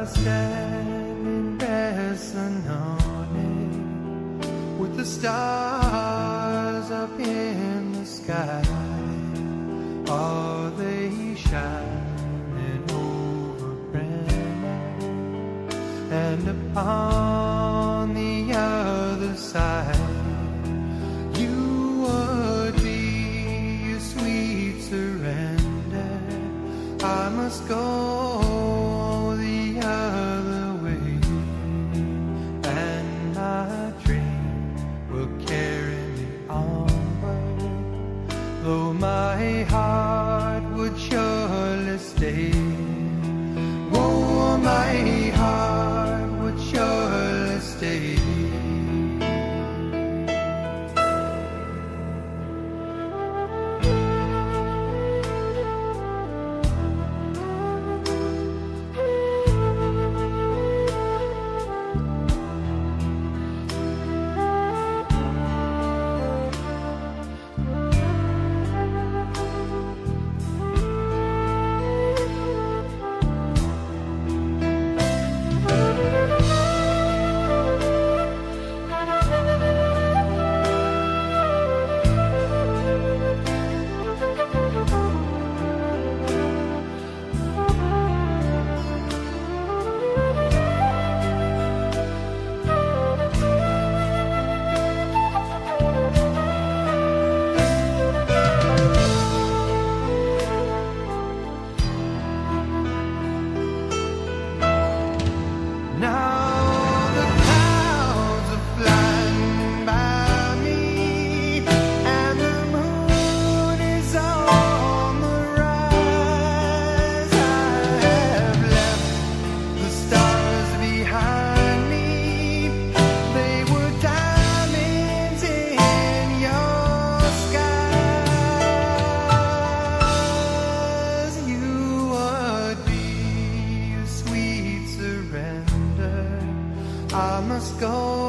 stand in Bressanon with the stars up in the sky. Are they shining over Bressanon? And upon the other side, you would be a sweet surrender. I must go the other way, and my dream will carry me onward, though my heart would surely stay. Oh, my heart would surely stay. I must go